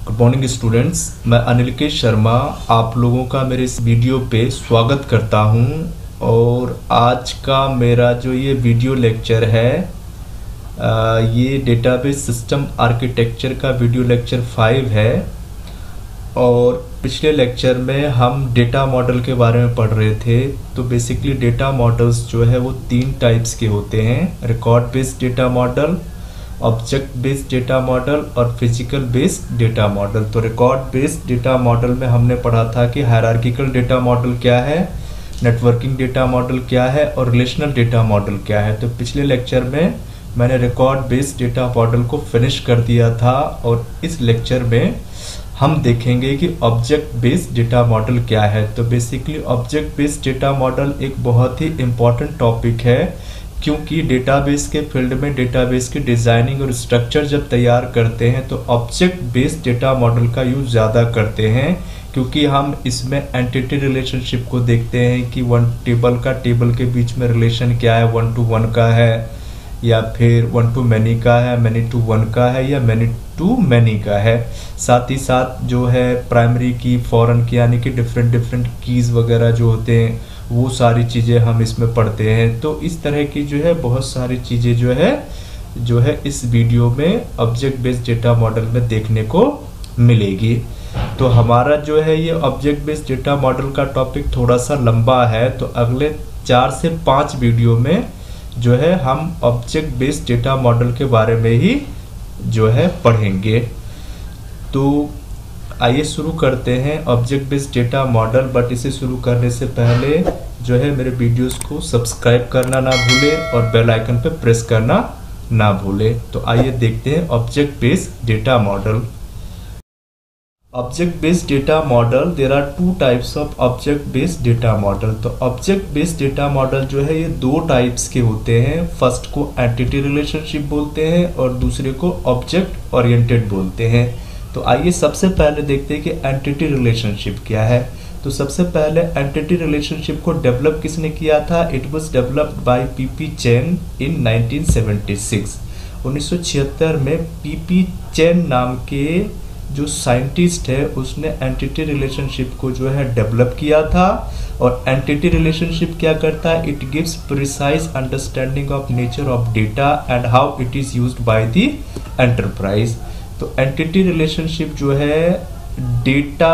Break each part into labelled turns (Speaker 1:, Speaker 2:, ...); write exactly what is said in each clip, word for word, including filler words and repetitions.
Speaker 1: Good morning students, मैं अनिलकेश शर्मा आप लोगों का मेरे इस वीडियो पे स्वागत करता हूं। और आज का मेरा जो ये वीडियो लेक्चर है आ, ये डेटाबेस सिस्टम आर्किटेक्चर का वीडियो लेक्चर फाइव है। और पिछले लेक्चर में हम डेटा मॉडल के बारे में पढ़ रहे थे। तो बेसिकली डेटा मॉडल्स जो है वो तीन टाइप्स के होते हैं: record based data model, object based data model और फिजिकल बेस्ड डेटा मॉडल। तो रिकॉर्ड बेस्ड डेटा मॉडल में हमने पढ़ा था कि हायरार्किकल डेटा मॉडल क्या है, नेटवर्किंग डेटा मॉडल क्या है और रिलेशनल डेटा मॉडल क्या है। तो पिछले लेक्चर में मैंने रिकॉर्ड बेस्ड डेटा मॉडल को फिनिश कर दिया था और इस लेक्चर में हम देखेंगे कि ऑब्जेक्ट बेस्ड डेटा मॉडल क्या है। तो basically object based data model एक बहुत ही इम्पॉर्टेंट टॉपिक है, क्योंकि डेटाबेस के फील्ड में डेटाबेस की डिज़ाइनिंग और स्ट्रक्चर जब तैयार करते हैं तो ऑब्जेक्ट बेस्ड डेटा मॉडल का यूज़ ज़्यादा करते हैं, क्योंकि हम इसमें एंटिटी रिलेशनशिप को देखते हैं कि वन टेबल का टेबल के बीच में रिलेशन क्या है, वन टू वन का है या फिर वन टू मैनी का है, मैनी टू वन का है या मैनी टू मैनी का है। साथ ही साथ जो है प्राइमरी की, फॉरेन की, यानी कि डिफरेंट डिफरेंट कीज़ वगैरह जो होते हैं वो सारी चीज़ें हम इसमें पढ़ते हैं। तो इस तरह की जो है बहुत सारी चीज़ें जो है जो है इस वीडियो में ऑब्जेक्ट बेस्ड डेटा मॉडल में देखने को मिलेगी। तो हमारा जो है ये ऑब्जेक्ट बेस्ड डेटा मॉडल का टॉपिक थोड़ा सा लंबा है, तो अगले चार से पाँच वीडियो में जो है हम ऑब्जेक्ट बेस्ड डेटा मॉडल के बारे में ही जो है पढ़ेंगे। तो आइए शुरू करते हैं object based data model. But इसे शुरू करने से पहले जो है मेरे वीडियोस को सब्सक्राइब करना ना भूलें और बेल आइकन पे प्रेस करना ना भूलें। तो आइए देखते हैं object based data model. Object based data model, there are two types of object based data model. तो ऑब्जेक्ट बेस्ड डेटा मॉडल जो है ये दो टाइप्स के होते हैं। फर्स्ट को एंटिटी रिलेशनशिप बोलते हैं और दूसरे को ऑब्जेक्ट ओरिएंटेड बोलते हैं। तो आइए सबसे पहले देखते हैं कि एंटिटी रिलेशनशिप क्या है। तो सबसे पहले एंटिटी रिलेशनशिप को डेवलप किसने किया था? It was developed by PP Chen in nineteen seventy six. उन्नीस सौ छिहत्तर में पीपी चेन नाम के जो साइंटिस्ट है उसने एंटिटी रिलेशनशिप को जो है डेवलप किया था। और एंटिटी रिलेशनशिप क्या करता है? It gives precise understanding of nature of data and how it is used by the enterprise. तो एंटिटी रिलेशनशिप जो है डेटा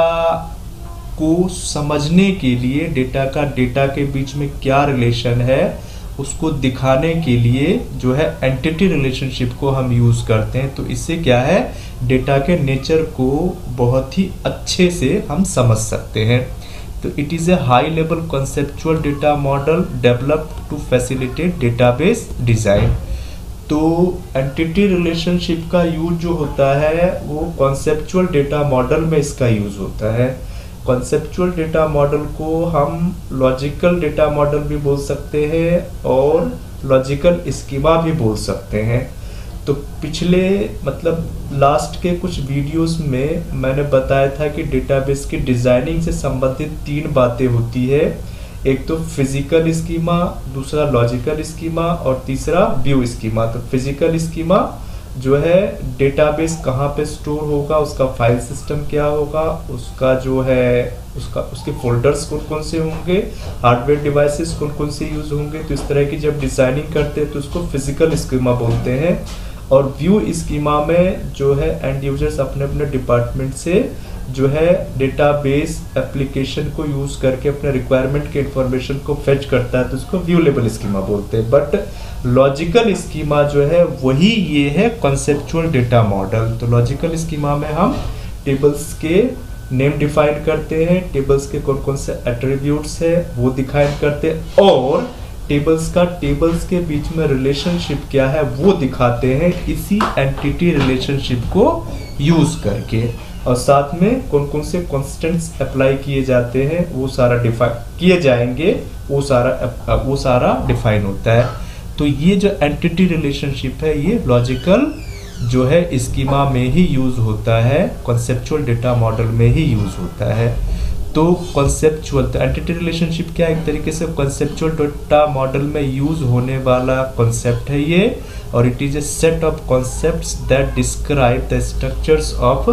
Speaker 1: को समझने के लिए, डेटा का डेटा के बीच में क्या रिलेशन है उसको दिखाने के लिए जो है एंटिटी रिलेशनशिप को हम यूज़ करते हैं। तो इससे क्या है, डेटा के नेचर को बहुत ही अच्छे से हम समझ सकते हैं। तो it is a high level conceptual data model developed to facilitate database design. तो एंटिटी रिलेशनशिप का यूज जो होता है वो कॉन्सेप्चुअल डेटा मॉडल में इसका यूज होता है। कॉन्सेप्चुअल डेटा मॉडल को हम लॉजिकल डेटा मॉडल भी बोल सकते हैं और लॉजिकल स्कीमा भी बोल सकते हैं। तो पिछले मतलब लास्ट के कुछ वीडियोस में मैंने बताया था कि डेटाबेस की डिज़ाइनिंग से संबंधित तीन बातें होती है। एक तो फिजिकल स्कीमा, दूसरा लॉजिकल स्कीमा और तीसरा व्यू स्कीमा। तो फिजिकल स्कीमा जो है डेटाबेस कहाँ पे स्टोर होगा, उसका फाइल सिस्टम क्या होगा, उसका जो है उसका उसके फोल्डर्स कौन कौन से होंगे, हार्डवेयर डिवाइसेस कौन कौन से यूज होंगे। तो इस तरह की जब डिजाइनिंग करते हैं तो उसको फिजिकल स्कीमा बोलते हैं। और व्यू स्कीमा में जो है एंड यूजर्स अपने अपने डिपार्टमेंट से जो है डेटाबेस एप्लीकेशन को यूज करके अपने रिक्वायरमेंट के इंफॉर्मेशन को फेच करता है, तो उसको व्यू लेवल स्कीमा बोलते हैं। बट लॉजिकल स्कीमा जो है वही ये है कॉन्सेप्चुअल डेटा मॉडल। तो लॉजिकल स्कीमा में हम टेबल्स के नेम डिफाइन करते हैं, टेबल्स के कौन कौन से एट्रीब्यूट्स है वो डिफाइन करते हैं और टेबल्स का टेबल्स के बीच में रिलेशनशिप क्या है वो दिखाते हैं इसी एंटिटी रिलेशनशिप को यूज करके। और साथ में कौन कौन से कॉन्स्टेंट्स अप्लाई किए जाते हैं वो सारा डिफाइन किए जाएंगे, वो सारा वो सारा डिफाइन होता है। तो ये जो एंटिटी रिलेशनशिप है ये लॉजिकल जो है स्कीमा में ही यूज होता है, कॉन्सेप्चुअल डेटा मॉडल में ही यूज होता है। तो कॉन्सेप्चुअल तो एंटिटी रिलेशनशिप क्या है, एक तरीके से कॉन्सेप्चुअल डेटा मॉडल में यूज होने वाला कॉन्सेप्ट है ये, और it is a set of concepts that describe the structures of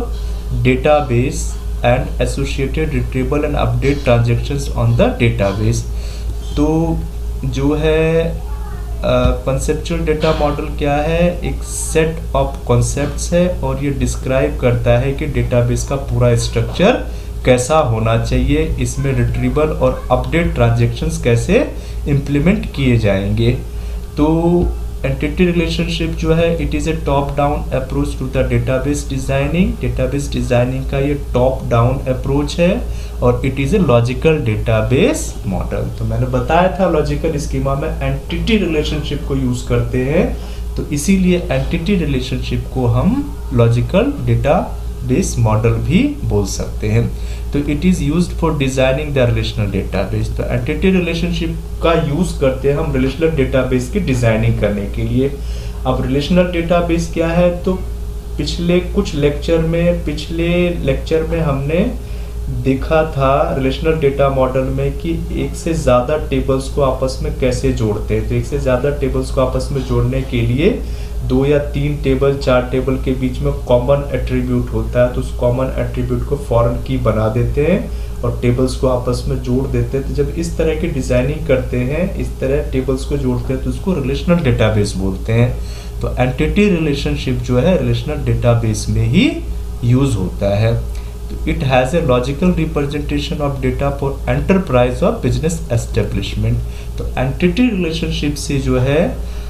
Speaker 1: database and associated retrieval and update transactions on the database। तो जो है कंसेप्चुअल डेटा मॉडल क्या है, एक सेट ऑफ कॉन्सेप्ट्स है और ये डिस्क्राइब करता है कि डेटाबेस का पूरा स्ट्रक्चर कैसा होना चाहिए, इसमें रिट्रीवल और अपडेट ट्रांजैक्शंस कैसे इम्प्लीमेंट किए जाएंगे। तो एंटिटी रिलेशनशिप जो है it is a top down approach to the database designing. Database designing का ये टॉप डाउन अप्रोच है और it is a logical database model. तो मैंने बताया था लॉजिकल स्कीमा में एंटिटी रिलेशनशिप को यूज़ करते हैं, तो इसीलिए एंटिटी रिलेशनशिप को हम लॉजिकल डेटाबेस मॉडल भी बोल सकते हैं। तो it is used for designing the relational database. तो एंटिटी रिलेशनशिप का यूज़ करते हैं हम रिलेशनल डेटाबेस की डिज़ाइनिंग करने के लिए। अब रिलेशनल डेटाबेस क्या है, तो पिछले कुछ लेक्चर में पिछले लेक्चर में हमने देखा था रिलेशनल डेटा मॉडल में कि एक से ज़्यादा टेबल्स को आपस में कैसे जोड़ते हैं। तो एक से ज़्यादा टेबल्स को आपस में जोड़ने के लिए दो या तीन टेबल चार टेबल के बीच में कॉमन एट्रीब्यूट होता है, तो उस कॉमन एट्रीब्यूट को फॉरेन की बना देते हैं और टेबल्स को आपस में जोड़ देते हैं। तो जब इस तरह की डिज़ाइनिंग करते हैं, इस तरह टेबल्स को जोड़ते हैं, तो उसको रिलेशनल डेटाबेस बोलते हैं। तो एंटिटी रिलेशनशिप जो है रिलेशनल डेटाबेस में ही यूज़ होता है। तो it has a logical representation of data for enterprise और बिजनेस एस्टेब्लिशमेंट। तो एंटिटी रिलेशनशिप से जो है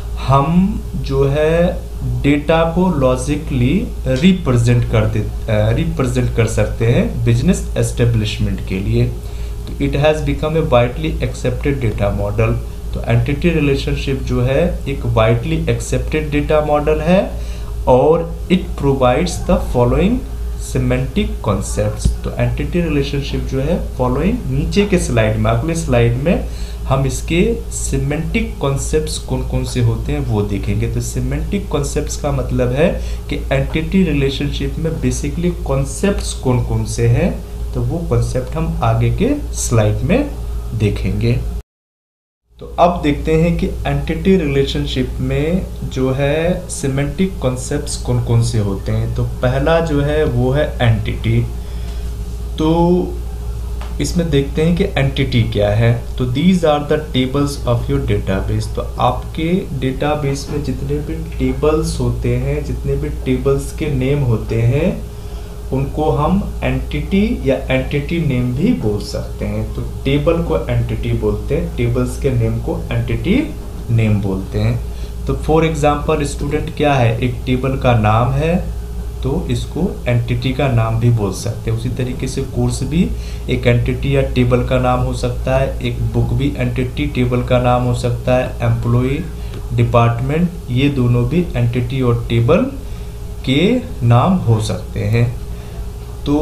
Speaker 1: हम जो है डेटा को लॉजिकली रिप्रेजेंट कर दे रिप्रेजेंट कर सकते हैं बिजनेस एस्टेब्लिशमेंट के लिए। तो it has become a widely accepted data model. तो एंटिटी रिलेशनशिप जो है एक वाइडली एक्सेप्टेड डेटा मॉडल है और it provides the following semantic concepts. तो एंटिटी रिलेशनशिप जो है फॉलोइंग नीचे के स्लाइड में, अगले स्लाइड में हम इसके सिमेंटिक कॉन्सेप्ट्स कौन कौन से होते हैं वो देखेंगे। तो सिमेंटिक कॉन्सेप्ट्स का मतलब है कि एंटिटी रिलेशनशिप में बेसिकली कॉन्सेप्ट्स कौन कौन से हैं, तो वो कॉन्सेप्ट हम आगे के स्लाइड में देखेंगे। तो अब देखते हैं कि एंटिटी रिलेशनशिप में जो है सिमेंटिक कॉन्सेप्ट्स कौन कौन से होते हैं। तो पहला जो है वो है एंटिटी। तो इसमें देखते हैं कि एंटिटी क्या है। तो these are the tables of your database. तो आपके डेटाबेस में जितने भी टेबल्स होते हैं, जितने भी टेबल्स के नेम होते हैं, उनको हम एंटिटी या एंटिटी नेम भी बोल सकते हैं। तो टेबल को एंटिटी बोलते हैं, टेबल्स के नेम को एंटिटी नेम बोलते हैं। तो फॉर एग्जांपल स्टूडेंट क्या है, एक टेबल का नाम है, तो इसको एंटिटी का नाम भी बोल सकते हैं। उसी तरीके से कोर्स भी एक एंटिटी या टेबल का नाम हो सकता है, एक बुक भी एंटिटी टेबल का नाम हो सकता है, एम्प्लॉय, डिपार्टमेंट, ये दोनों भी एंटिटी और टेबल के नाम हो सकते हैं। तो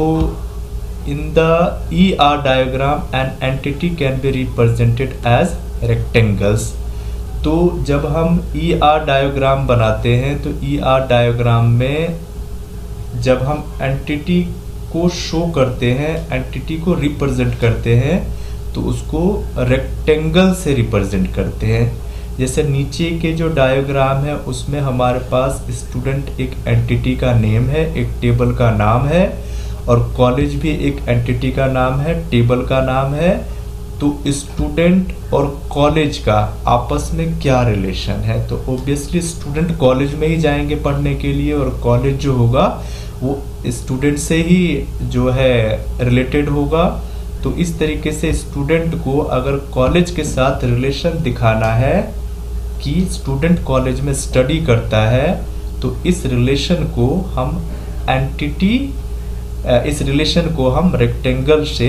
Speaker 1: in the E R diagram an entity can be represented as rectangles. तो जब हम ई आर डायग्राम बनाते हैं, तो ई आर डायग्राम में जब हम एंटिटी को शो करते हैं, एंटिटी को रिप्रेजेंट करते हैं, तो उसको रेक्टेंगल से रिप्रेजेंट करते हैं। जैसे नीचे के जो डायग्राम है उसमें हमारे पास स्टूडेंट एक एंटिटी का नेम है, एक टेबल का नाम है, और कॉलेज भी एक एंटिटी का नाम है, टेबल का नाम है। तो स्टूडेंट और कॉलेज का आपस में क्या रिलेशन है, तो ऑब्वियसली स्टूडेंट कॉलेज में ही जाएंगे पढ़ने के लिए और कॉलेज जो होगा वो स्टूडेंट से ही जो है रिलेटेड होगा। तो इस तरीके से स्टूडेंट को अगर कॉलेज के साथ रिलेशन दिखाना है कि स्टूडेंट कॉलेज में स्टडी करता है, तो इस रिलेशन को हम एंटिटी इस रिलेशन को हम रेक्टेंगल से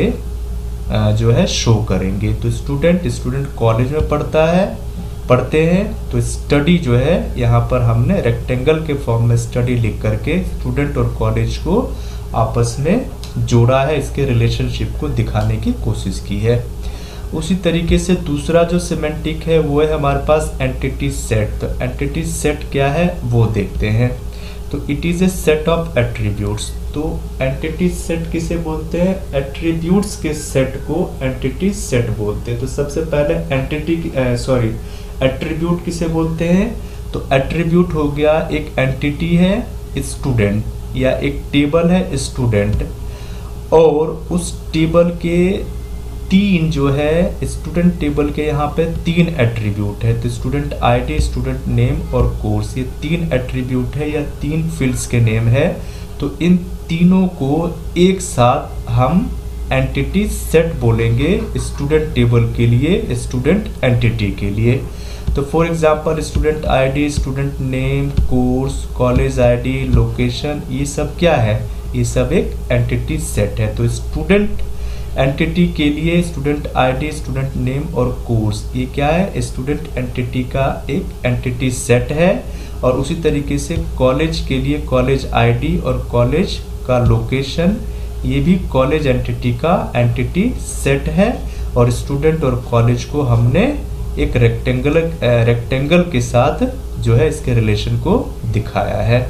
Speaker 1: जो है शो करेंगे। तो स्टूडेंट स्टूडेंट कॉलेज में पढ़ता है पढ़ते हैं तो स्टडी जो है यहाँ पर हमने रेक्टेंगल के फॉर्म में स्टडी लिख करके स्टूडेंट और कॉलेज को आपस में जोड़ा है, इसके रिलेशनशिप को दिखाने की कोशिश की है। उसी तरीके से दूसरा जो सिमेंटिक है वो है हमारे पास एंटिटी सेट। तो एंटिटी सेट क्या है वो देखते हैं। तो it is a set of attributes. तो एंटिटी सेट किसे बोलते हैं, एट्रीब्यूट्स के सेट को एंटिटी सेट बोलते हैं। तो सबसे पहले एंटिटी सॉरी एट्रीब्यूट किसे बोलते हैं, तो एट्रीब्यूट हो गया एक एंटिटी है स्टूडेंट, या एक टेबल है स्टूडेंट, और उस टेबल के तीन जो है स्टूडेंट टेबल के यहाँ पे तीन एट्रीब्यूट है, तो स्टूडेंट आईडी, स्टूडेंट नेम और कोर्स, ये तीन एट्रीब्यूट है या तीन फील्ड्स के नेम है। तो इन तीनों को एक साथ हम एंटिटी सेट बोलेंगे स्टूडेंट टेबल के लिए, स्टूडेंट एंटिटी के लिए। तो for example student ID, student name, course, college ID, location, ये सब क्या है, ये सब एक एंटिटी सेट है। तो स्टूडेंट एंटिटी के लिए स्टूडेंट आईडी, स्टूडेंट नेम और कोर्स, ये क्या है, स्टूडेंट एंटिटी का एक एंटिटी सेट है। और उसी तरीके से कॉलेज के लिए कॉलेज आईडी और कॉलेज का लोकेशन, ये भी कॉलेज एंटिटी का एंटिटी सेट है। और स्टूडेंट और कॉलेज को हमने एक रेक्टेंगल रेक्टेंगल के साथ जो है इसके रिलेशन को दिखाया है।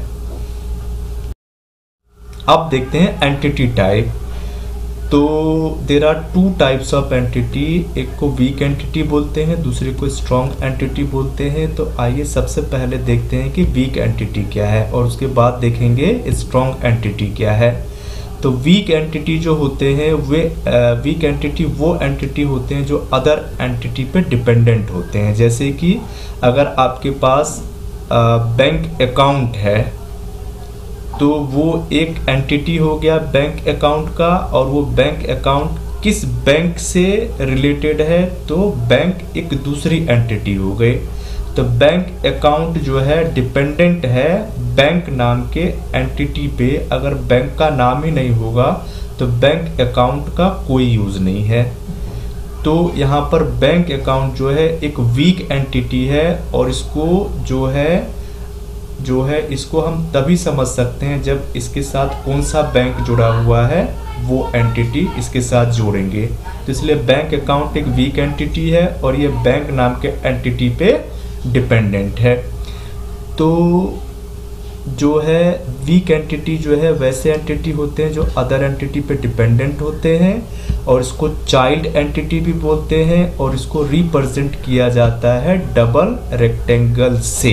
Speaker 1: अब देखते हैं एंटिटी टाइप। तो there are two types of entity, एक को वीक एंटिटी बोलते हैं, दूसरे को स्ट्रॉन्ग एंटिटी बोलते हैं। तो आइए सबसे पहले देखते हैं कि वीक एंटिटी क्या है और उसके बाद देखेंगे स्ट्रॉन्ग एंटिटी क्या है। तो वीक एंटिटी जो होते हैं वे वीक एंटिटी वो एंटिटी होते हैं जो अदर एंटिटी पे डिपेंडेंट होते हैं। जैसे कि अगर आपके पास बैंक अकाउंट है तो वो एक एंटिटी हो गया बैंक अकाउंट का, और वो बैंक अकाउंट किस बैंक से रिलेटेड है, तो बैंक एक दूसरी एंटिटी हो गई। तो बैंक अकाउंट जो है डिपेंडेंट है बैंक नाम के एंटिटी पे। अगर बैंक का नाम ही नहीं होगा तो बैंक अकाउंट का कोई यूज़ नहीं है। तो यहाँ पर बैंक अकाउंट जो है एक वीक एंटिटी है, और इसको जो है जो है इसको हम तभी समझ सकते हैं जब इसके साथ कौन सा बैंक जुड़ा हुआ है वो एंटिटी इसके साथ जोड़ेंगे। तो इसलिए बैंक अकाउंट एक वीक एंटिटी है और ये बैंक नाम के एंटिटी पे डिपेंडेंट है। तो जो है वीक एंटिटी जो है वैसे एंटिटी होते हैं जो अदर एंटिटी पे डिपेंडेंट होते हैं, और इसको चाइल्ड एंटिटी भी बोलते हैं, और इसको रिप्रेजेंट किया जाता है डबल रेक्टेंगल से।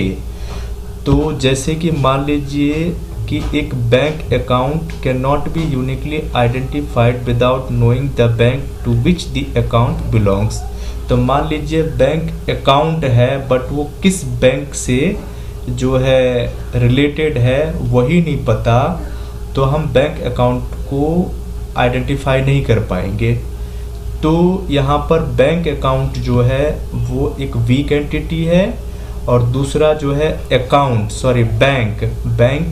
Speaker 1: तो जैसे कि मान लीजिए कि एक bank account can not be uniquely identified without knowing the bank to which the account belongs. तो मान लीजिए बैंक अकाउंट है बट वो किस बैंक से जो है रिलेटेड है वही नहीं पता, तो हम बैंक अकाउंट को आइडेंटिफाई नहीं कर पाएंगे। तो यहाँ पर बैंक अकाउंट जो है वो एक वीक एंटिटी है, और दूसरा जो है अकाउंट सॉरी बैंक बैंक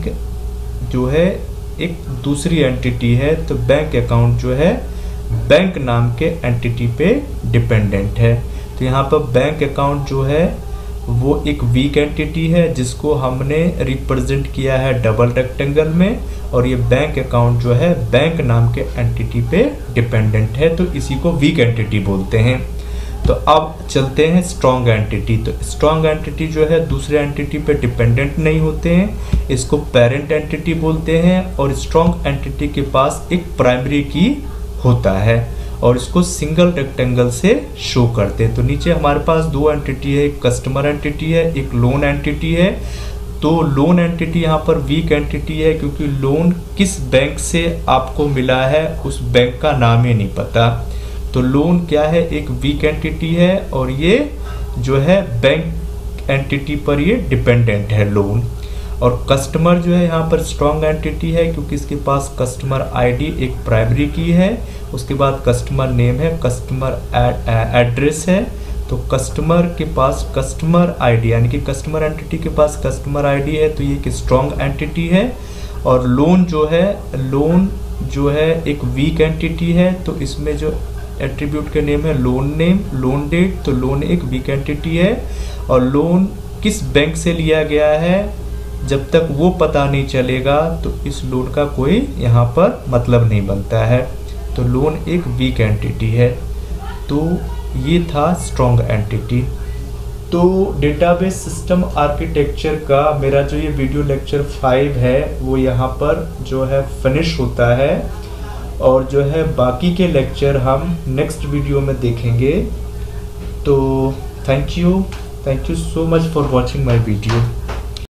Speaker 1: जो है एक दूसरी एंटिटी है। तो बैंक अकाउंट जो है बैंक नाम के एंटिटी पे डिपेंडेंट है। तो यहाँ पर बैंक अकाउंट जो है वो एक वीक एंटिटी है जिसको हमने रिप्रेजेंट किया है डबल रेक्टेंगल में, और ये बैंक अकाउंट जो है बैंक नाम के एंटिटी पे डिपेंडेंट है, तो इसी को वीक एंटिटी बोलते हैं। तो अब चलते हैं स्ट्रॉन्ग एंटिटी। तो स्ट्रॉन्ग एंटिटी जो है दूसरे एंटिटी पे डिपेंडेंट नहीं होते हैं, इसको पेरेंट एंटिटी बोलते हैं, और स्ट्रॉन्ग एंटिटी के पास एक प्राइमरी की होता है और इसको सिंगल रेक्टेंगल से शो करते हैं। तो नीचे हमारे पास दो एंटिटी है, एक कस्टमर एंटिटी है, एक लोन एंटिटी है। तो लोन एंटिटी यहाँ पर वीक एंटिटी है क्योंकि लोन किस बैंक से आपको मिला है उस बैंक का नाम ही नहीं पता। तो लोन क्या है, एक वीक एंटिटी है, और ये जो है बैंक एंटिटी पर ये डिपेंडेंट है लोन। और कस्टमर जो है यहाँ पर स्ट्रॉन्ग एंटिटी है क्योंकि इसके पास कस्टमर आईडी एक प्राइमरी की है, उसके बाद कस्टमर नेम है, कस्टमर एड्रेस है। तो कस्टमर के पास कस्टमर आईडी यानी कि कस्टमर एंटिटी के पास कस्टमर आईडी है, तो ये एक स्ट्रॉन्ग एंटिटी है। और लोन जो है लोन जो है एक वीक एंटिटी है, तो इसमें जो एट्रीब्यूट के नेम है लोन नेम, लोन डेट, तो लोन एक वीक एंटिटी है। और लोन किस बैंक से लिया गया है जब तक वो पता नहीं चलेगा तो इस लोन का कोई यहाँ पर मतलब नहीं बनता है। तो लोन एक वीक एंटिटी है। तो ये था स्ट्रॉन्ग एंटिटी। तो डेटाबेस सिस्टम आर्किटेक्चर का मेरा जो ये वीडियो लेक्चर फाइव है वो यहाँ पर जो है फिनिश होता है, और जो है बाकी के लेक्चर हम नेक्स्ट वीडियो में देखेंगे। तो thank you thank you so much for watching my video.